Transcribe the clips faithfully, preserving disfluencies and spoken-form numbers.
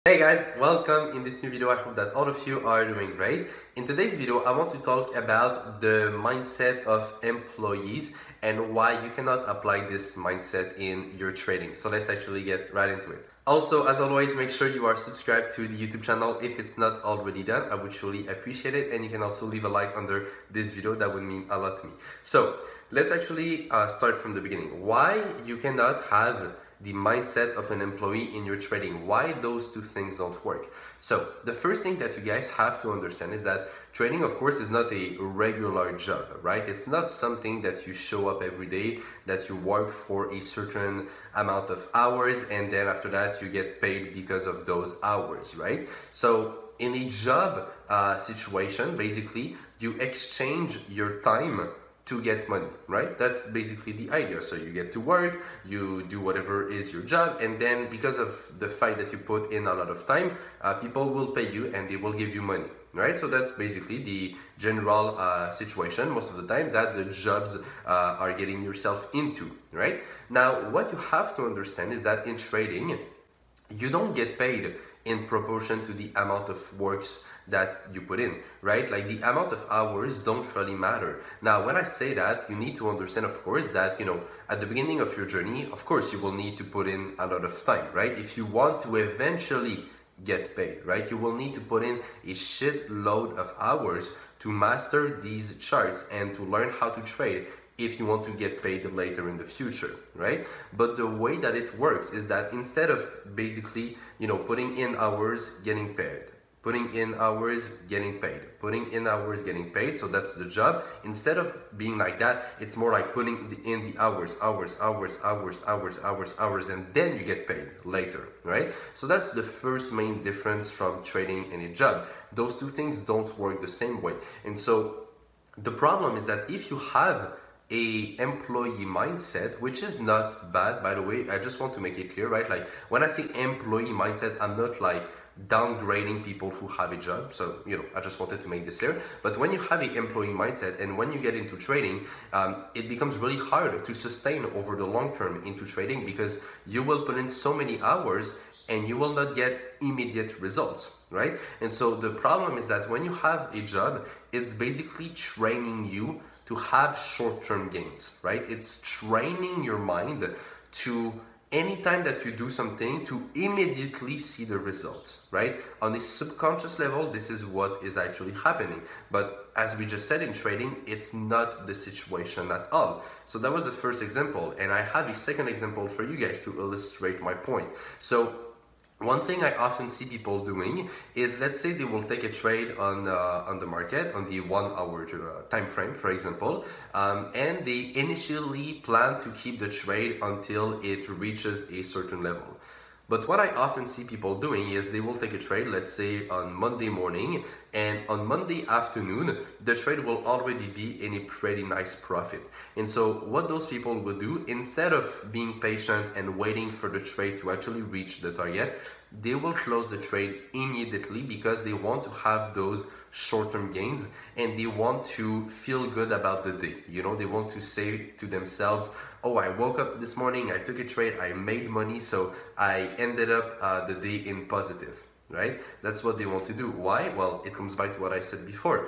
Hey guys, welcome in this new video. I hope that all of you are doing great. In today's video, I want to talk about the mindset of employees and why you cannot apply this mindset in your trading. So let's actually get right into it. Also, as always, make sure you are subscribed to the YouTube channel if it's not already done. I would truly appreciate it, and you can also leave a like under this video. That would mean a lot to me. So let's actually uh, start from the beginning. Why you cannot have the mindset of an employee in your trading, why those two things don't work. So the first thing that you guys have to understand is that trading, of course, is not a regular job, right? It's not something that you show up every day, that you work for a certain amount of hours and then after that you get paid because of those hours, right? So in a job uh, situation, basically you exchange your time to get money, right? That's basically the idea. So you get to work, you do whatever is your job, and then because of the fact that you put in a lot of time, uh, people will pay you and they will give you money, right? So that's basically the general uh, situation most of the time that the jobs uh, are getting yourself into, right? Now, what you have to understand is that in trading, you don't get paid in proportion to the amount of works that you put in, right? Like the amount of hours don't really matter. Now, when I say that, you need to understand, of course, that, you know, at the beginning of your journey, of course, you will need to put in a lot of time, right? If you want to eventually get paid, right? You will need to put in a shitload of hours to master these charts and to learn how to trade if you want to get paid later in the future, right? But the way that it works is that instead of basically, you know, putting in hours, getting paid, putting in hours, getting paid, putting in hours, getting paid, so that's the job. Instead of being like that, it's more like putting in the hours, hours, hours, hours, hours, hours, hours, and then you get paid later, right? So that's the first main difference from trading and a job. Those two things don't work the same way. And so the problem is that if you have a employee mindset, which is not bad, by the way, I just want to make it clear, right? Like when I say employee mindset, I'm not like downgrading people who have a job. So, you know, I just wanted to make this clear. But when you have an employee mindset and when you get into trading, um, it becomes really hard to sustain over the long term into trading because you will put in so many hours and you will not get immediate results, right? And so the problem is that when you have a job, it's basically training you to have short-term gains, right? It's training your mind to anytime that you do something to immediately see the result, right? On a subconscious level, this is what is actually happening. But as we just said in trading, it's not the situation at all. So that was the first example. And I have a second example for you guys to illustrate my point. So one thing I often see people doing is, let's say they will take a trade on uh, on the market on the one hour uh, time frame, for example, um, and they initially plan to keep the trade until it reaches a certain level. But what I often see people doing is they will take a trade, let's say on Monday morning, and on Monday afternoon, the trade will already be in a pretty nice profit. And so what those people will do, instead of being patient and waiting for the trade to actually reach the target, they will close the trade immediately because they want to have those short-term gains and they want to feel good about the day. You know, they want to say to themselves, oh, I woke up this morning, I took a trade, I made money, so I ended up uh, the day in positive, right? That's what they want to do. Why? Well, it comes back to what I said before.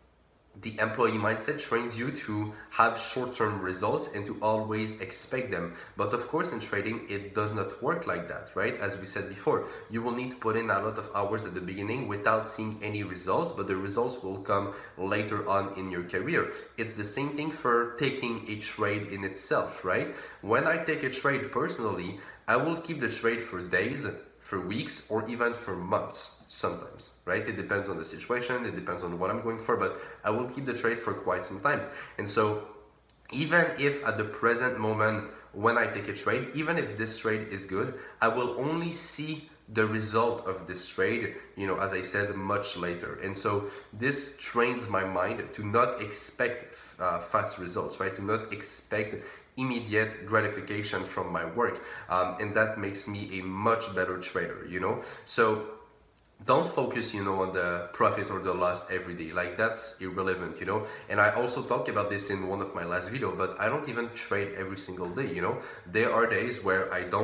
The employee mindset trains you to have short-term results and to always expect them. But of course, in trading, it does not work like that, right? As we said before, you will need to put in a lot of hours at the beginning without seeing any results, but the results will come later on in your career. It's the same thing for taking a trade in itself, right? When I take a trade personally, I will keep the trade for days, for weeks, or even for months. Sometimes, right? It depends on the situation, it depends on what I'm going for, but I will keep the trade for quite some times. And so even if at the present moment when I take a trade, even if this trade is good, I will only see the result of this trade, you know, as I said, much later. And so this trains my mind to not expect uh, fast results, right? To not expect immediate gratification from my work. Um, and that makes me a much better trader, you know? So don't focus, you know, on the profit or the loss every day. Like, that's irrelevant, you know. And I also talked about this in one of my last videos, but I don't even trade every single day, you know. There are days where I don't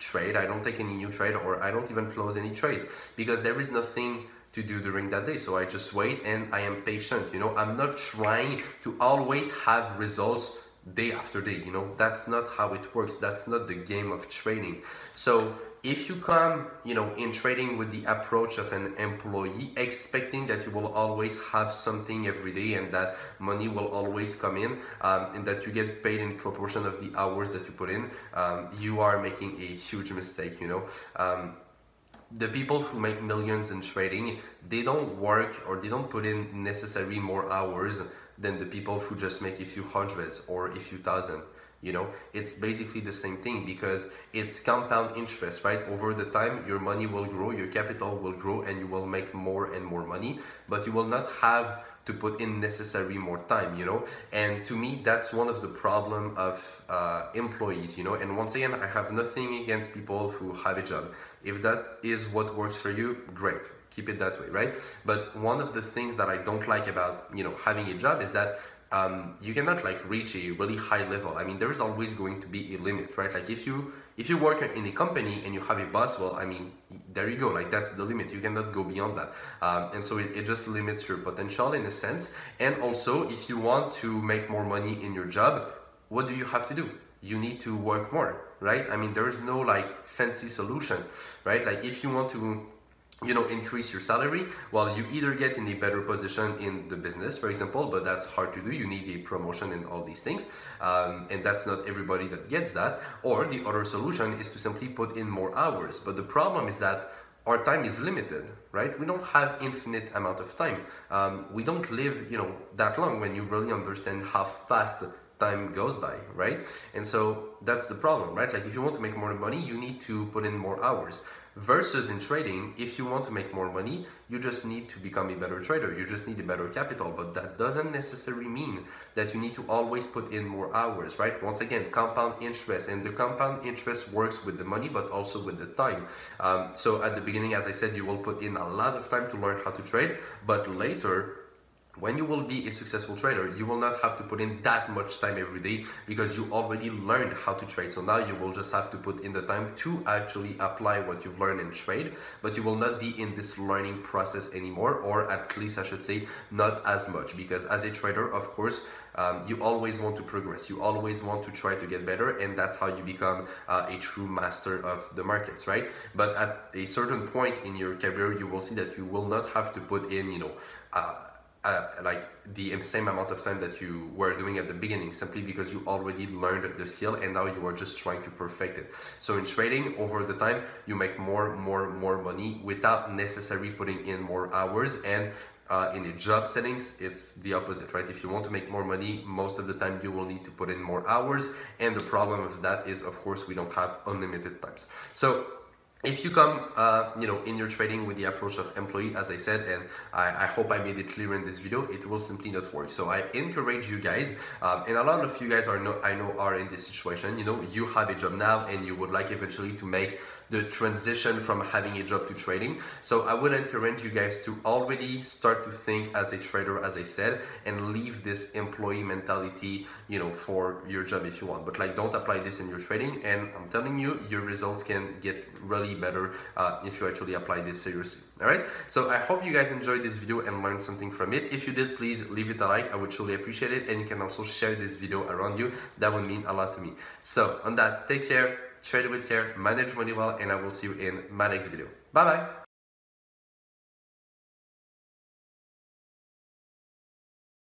trade, I don't take any new trade, or I don't even close any trades because there is nothing to do during that day. So I just wait and I am patient. You know, I'm not trying to always have results day after day. You know, that's not how it works. That's not the game of trading. So if you come, you know, in trading with the approach of an employee, expecting that you will always have something every day and that money will always come in, um, and that you get paid in proportion of the hours that you put in, um, you are making a huge mistake. You know. Um, The people who make millions in trading, they don't work or they don't put in necessarily more hours than the people who just make a few hundreds or a few thousand. You know, it's basically the same thing because it's compound interest, right? Over the time, your money will grow, your capital will grow, and you will make more and more money, but you will not have to put in necessarily more time, you know. And to me, that's one of the problem of uh, employees, you know. And once again, I have nothing against people who have a job. If that is what works for you, great, keep it that way, right? But one of the things that I don't like about, you know, having a job is that um, you cannot like reach a really high level. I mean, there is always going to be a limit, right? Like if you if you work in a company and you have a boss, well, I mean, there you go, like that's the limit. You cannot go beyond that. Um, and so it, it just limits your potential in a sense. And also, if you want to make more money in your job, what do you have to do? You need to work more, right? I mean, there is no like fancy solution, right? Like if you want to, you know, increase your salary, well, you either get in a better position in the business, for example, but that's hard to do. You need a promotion and all these things. Um, and that's not everybody that gets that. Or the other solution is to simply put in more hours. But the problem is that our time is limited, right? We don't have infinite amount of time. Um, we don't live, you know, that long when you really understand how fast time goes by, right? And so that's the problem, right? Like if you want to make more money, you need to put in more hours. Versus in trading, if you want to make more money, you just need to become a better trader. You just need a better capital, but that doesn't necessarily mean that you need to always put in more hours, right? Once again, compound interest, and the compound interest works with the money, but also with the time. Um, so at the beginning, as I said, you will put in a lot of time to learn how to trade, but later, when you will be a successful trader, you will not have to put in that much time every day because you already learned how to trade. So now you will just have to put in the time to actually apply what you've learned in trade, but you will not be in this learning process anymore, or at least I should say not as much, because as a trader, of course, um, you always want to progress. You always want to try to get better, and that's how you become uh, a true master of the markets, right? But at a certain point in your career, you will see that you will not have to put in, you know, uh, Uh, like the same amount of time that you were doing at the beginning, simply because you already learned the skill and now you are just trying to perfect it. So in trading, over the time, you make more, more, more money without necessarily putting in more hours. And uh, in the job settings, it's the opposite, right? If you want to make more money, most of the time you will need to put in more hours. And the problem of that is, of course, we don't have unlimited times. So if you come, uh, you know, in your trading with the approach of employee, as I said, and I, I hope I made it clear in this video, it will simply not work. So I encourage you guys, um, and a lot of you guys are no, I know are in this situation. You know, you have a job now, and you would like eventually to make the transition from having a job to trading. So I would encourage you guys to already start to think as a trader, as I said, and leave this employee mentality, you know, for your job if you want. But like, don't apply this in your trading, and I'm telling you, your results can get really better uh, if you actually apply this seriously. All right, so I hope you guys enjoyed this video and learned something from it. If you did, please leave it a like. I would truly appreciate it, and you can also share this video around you. That would mean a lot to me. So on that, take care, trade with care, manage money well, and I will see you in my next video. Bye bye.